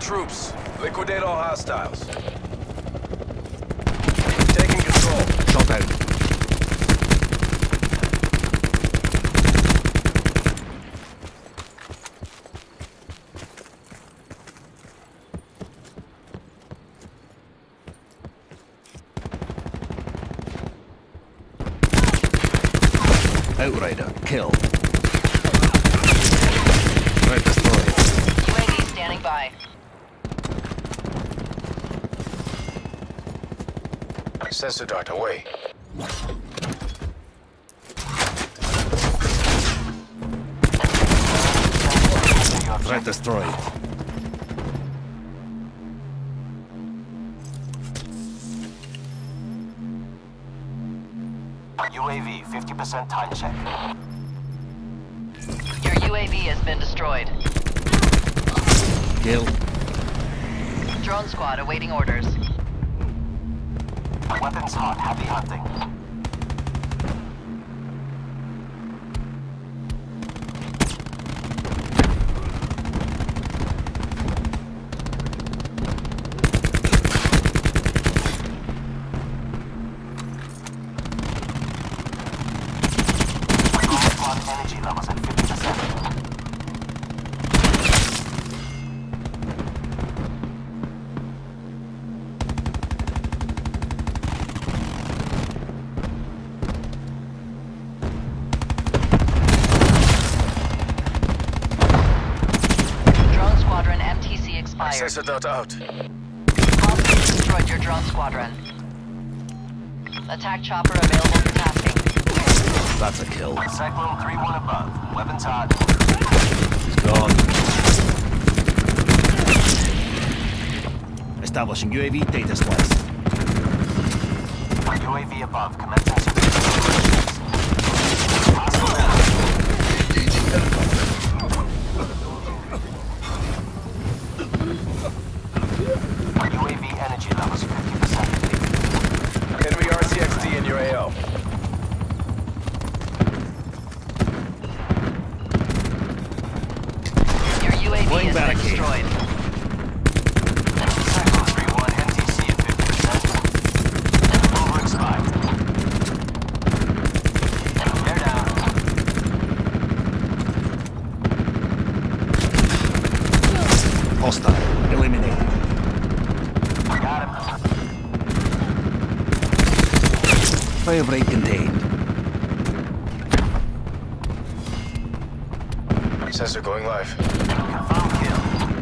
troops. Liquidate all hostiles. Taking control. Shot out. Outrider, kill. Threat destroyed. UAV standing by. Sensor dart away. Threat destroyed. UAV, 50% time check. Your UAV has been destroyed. Kill. Drone squad awaiting orders. Weapons hot, heavy hunting. Energy levels at 50%. Drone squadron MTC expired. Sensor dart out. Hostiles destroyed your drone squadron. Attack chopper available for tasking. That's a kill. Cyclone 3-1 above. Weapons hot. He's gone. Establishing UAV data slice. UAV above. Commencing security. UAV energy levels 50%. Enemy RCXD in your AO. Your UAV Deploying has been barricade. destroyed. Cyclone 3-1 NTC at 50%. Overexpired. They're down. Hostile. Eliminated. Got him. Firebreak contained. Sensor going live. Confirmed kill.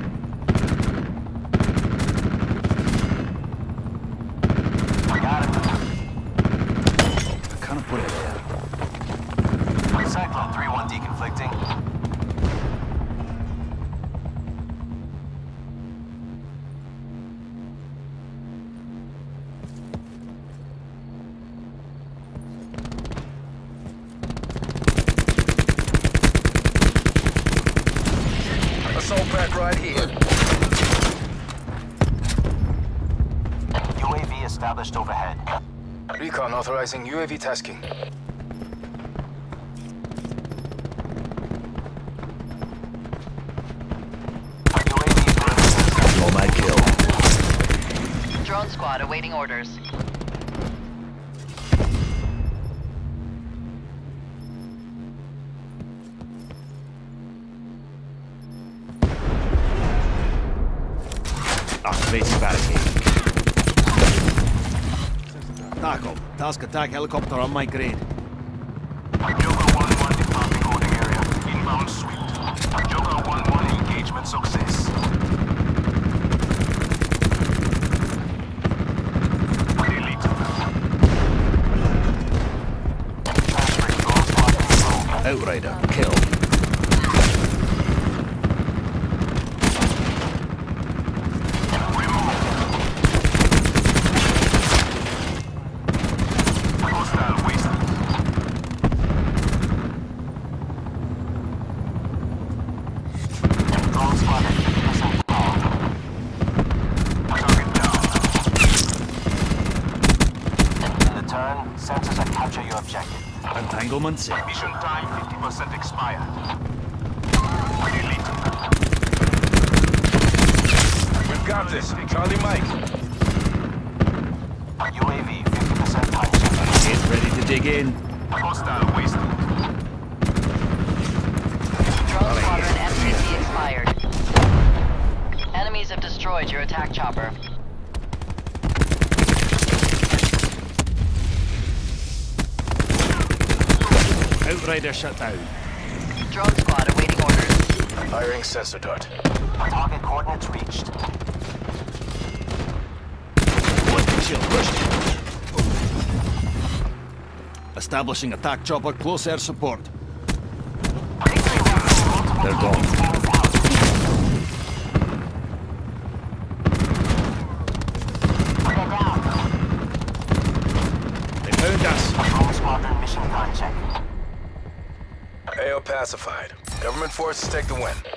Got him. I can't put it there. Cyclone 3-1 deconflicting. Assault pack right here. UAV established overhead. Recon authorizing UAV tasking. UAV Nomad kill. Drone squad awaiting orders. Activating barricade. Taco. Task attack helicopter on my grade. Joker 1-1 departing holding area. Inbound sweep. Joker 1-1 engagement success. Delete. Transferring drone squad control. Outrider kill. Hostile waste. Drone squad at 50% power. Target down. In the turn, sensors that capture your objective. Entanglement set. Mission time 50% expired. Delete. Got this. Charlie Mike. UAV 50% time check. Get ready to dig in. Hostile wasted. Drone squadron MCC expired. Enemies have destroyed your attack chopper. Outrider shut down. Drone squad awaiting orders. Firing sensor dart. Target coordinates reached. One shield pushed. Establishing attack chopper close air support. They're gone. They found us. Drone squadron mission time check. AO pacified. Government forces take the win.